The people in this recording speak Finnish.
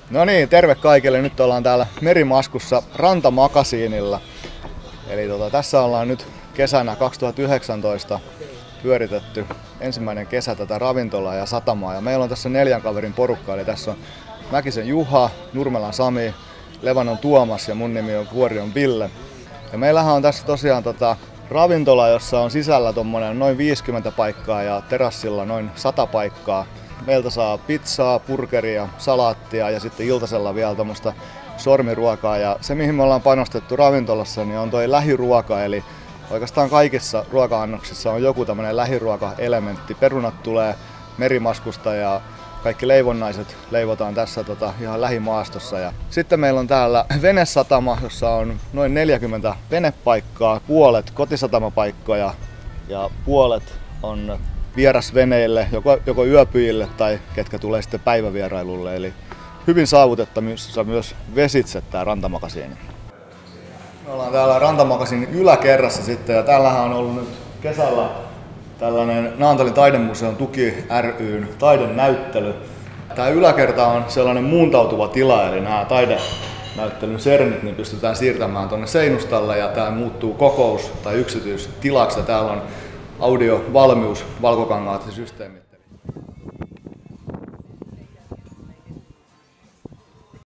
No niin, terve kaikille. Nyt ollaan täällä Merimaskussa Rantamakasiinilla. Eli tässä ollaan nyt kesänä 2019 pyöritetty ensimmäinen kesä tätä ravintolaa ja satamaa. Ja meillä on tässä 4 kaverin porukka, eli tässä on Mäkisen Juha, Nurmelan Sami, Levanon Tuomas ja mun nimi on Kuorion Ville. Ja meillähän on tässä tosiaan ravintola, jossa on sisällä tommonen noin 50 paikkaa ja terassilla noin 100 paikkaa. Meiltä saa pizzaa, burgeria, salaattia ja sitten iltasella vielä tommoista sormiruokaa. Ja se mihin me ollaan panostettu ravintolassa niin on toi lähiruoka, eli oikeastaan kaikissa ruoka-annoksissa on joku tämmönen lähiruoka-elementti. Perunat tulee Merimaskusta ja kaikki leivonnaiset leivotaan tässä ihan lähimaastossa. Ja sitten meillä on täällä venesatama, jossa on noin 40 venepaikkaa, puolet kotisatamapaikkoja ja puolet on vierasveneille, joko yöpyjille tai ketkä tulee sitten päivävierailulle. Eli hyvin saavutettavissa myös vesitse tää Rantamakasiini. Me ollaan täällä Rantamakasiinin yläkerrassa sitten ja täällähän on ollut nyt kesällä tällainen Naantalin taidemuseon tuki ry:n taidenäyttely. Tää yläkerta on sellainen muuntautuva tila, eli nämä taidenäyttelyn sernit niin pystytään siirtämään tonne seinustalle ja tää muuttuu kokous- tai yksityistilaksi. Täällä on audiovalmius, valkokangaat ja systeemit.